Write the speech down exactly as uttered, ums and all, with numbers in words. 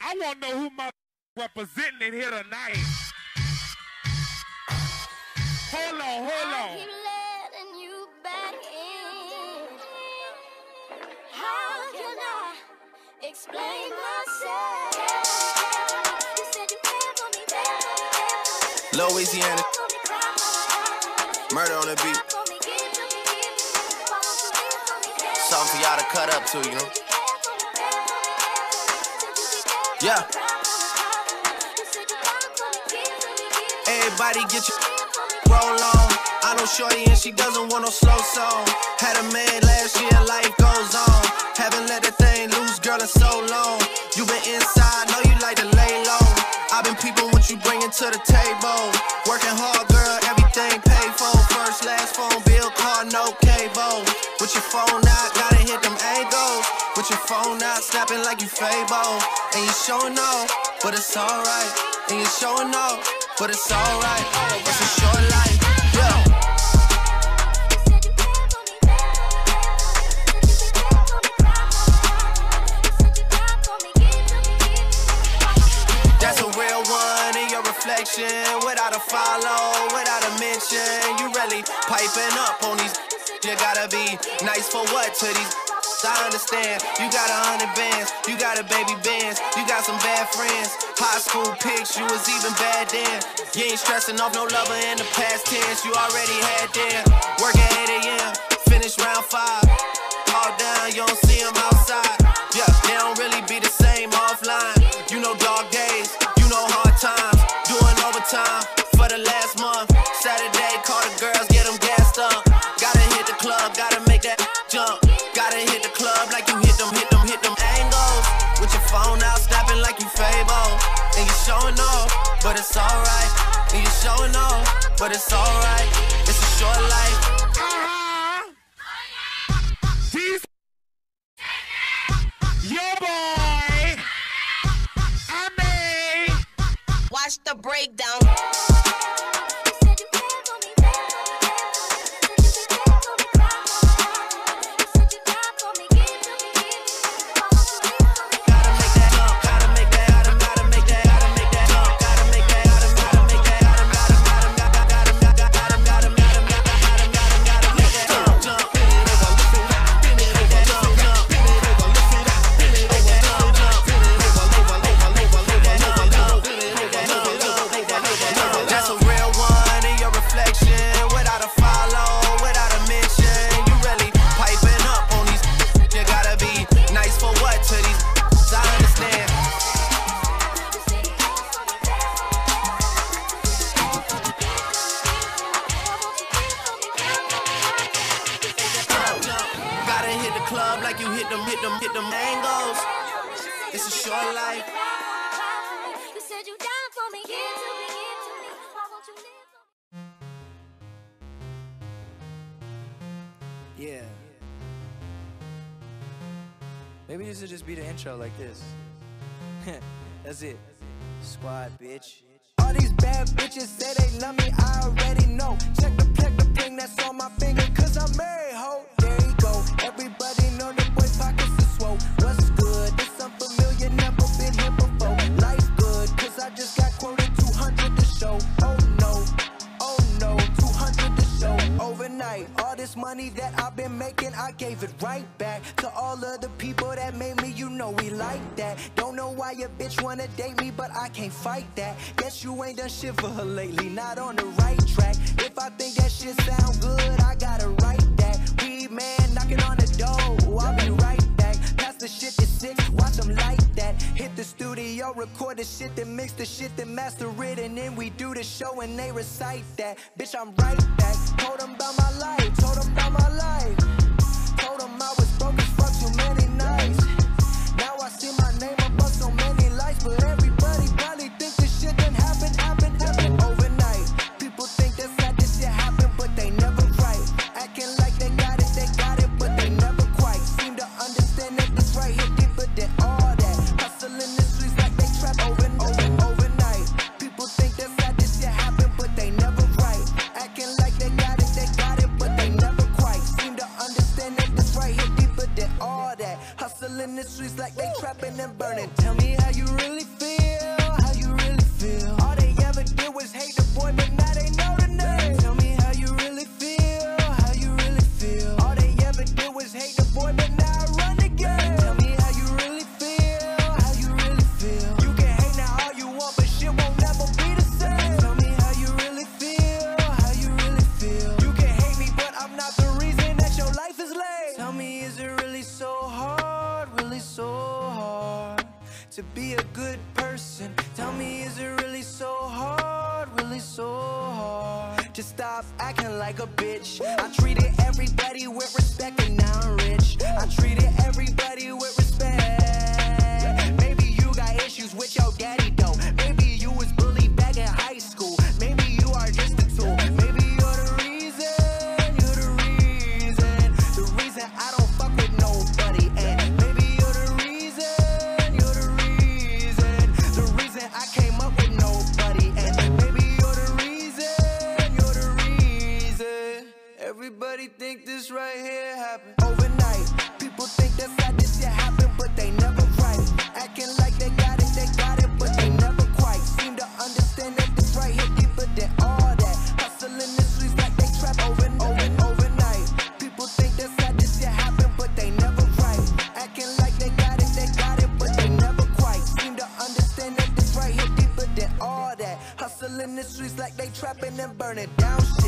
I want to know who my representing in here tonight. Hold on, hold on. I keep letting you back in. How can I explain myself? You said you cared for me, cared for me, cared for me. Louisiana. Murder on the beat. Something for y'all to cut up to, you know? Yeah. Everybody get your roll on. I know shorty and she doesn't want no slow song. Had a man last year, life goes on. Haven't let the thing loose, girl, in so long. You been inside, know you like to lay low. I've been peeping what you bringing to the table. Working hard, girl, everything paid for. First, last phone bill, car, no cable. With your phone out, gotta hit them angles. With your phone out, snapping like you Fable. And you showing off, but it's alright. And you showing off, but it's alright. It's a short life, yeah. That's a real one in your reflection. Without a follow, without a mention. You really piping up on these. You gotta be nice for what to these. I understand, you got a hundred bands, you got a baby bands, you got some bad friends. High school pics, you was even bad then. You ain't stressing off no lover in the past tense, you already had them. Work at eight A M, finish round five. All down, you don't see them outside. Yeah, they don't really be the same offline. You know dog days, you know hard times. Doing overtime for the last month. Saturday, call the girls, get them gassed up. Gotta hit the club, gotta make that jump. Gotta hit the club like you hit them, hit them, hit them angles. With your phone out, snapping like you Fable. And you showing off, but it's alright. And you showing off, but it's alright. It's a short life. Uh-huh. These your boy. I mean. Watch the breakdown. Like you hit them, hit them, hit them angles. It's a short life. You said you down for me, give to me, give to me. Why won't you live for me? Yeah. Maybe this will just be the intro like this. That's it. Squad, bitch. All these bad bitches say they love me, I already know. Check the check the ring that's on my finger, cause I'm married, ho. There you go. Everybody know the boy pockets are swole. What's good? This unfamiliar, never been here before. Life good, cause I just got quoted two hundred to show. Oh no, oh no, two hundred to show. Overnight, all this money that I've been making, I gave it right back to all of the people that made me. You know we like that. Don't know why your bitch wanna date me, but I can't fight that. Guess you ain't done shit for her lately, not on the right track. If I think that shit sound good, I gotta write that. Weed man knocking on the door, I'll be right back. Pass the shit to six, watch them like that. Hit the studio, record the shit, then mix the shit, then master it, and then we do the show and they recite that. Bitch, I'm right back. Told them about my life, told them about my life. Told them I was broke as fuck too many nights. Now I see my name above so many lights, but everybody probably think this shit done happen, happen, happen overnight. People think that's how this shit happen, but they never right. Acting like they got it, they got it, but they never quite seem to understand that this right here deeper than all that. Hustling the streets like they trap over and over and overnight. People think that's how this shit happen, but they never right. Acting like they got it, they got it, but they never quite seem to understand that this right here deeper than all that. Hustling the streets like they trapping and burning. Tell me how you really to be a good person. Tell me, is it really so hard, really so hard? Just stop acting like a bitch. I treated everybody with respect and now I'm rich. I treated everybody with respect. Maybe you got issues with your daddy though. Maybe you was bullied back in high school. Maybe you are just a tool. Maybe you're the reason, you're the reason, the reason I don't fuck with nobody. And maybe you're the reason, you're the reason, the reason I came up with nobody. And maybe you're the reason, you're the reason. Everybody think this right here happened overnight. People think that's how this shit happened, but they never right. Acting like they got it, they got it, but they never quite seem to understand that this right here deeper than all that. Hustling the streets like they trap over and over and overnight. People think that's how this shit happened, but they never right. Acting like they got it, they got it, but they never quite seem to understand that this right here deeper than all that. Hustling the streets like they trapping and burning down shit.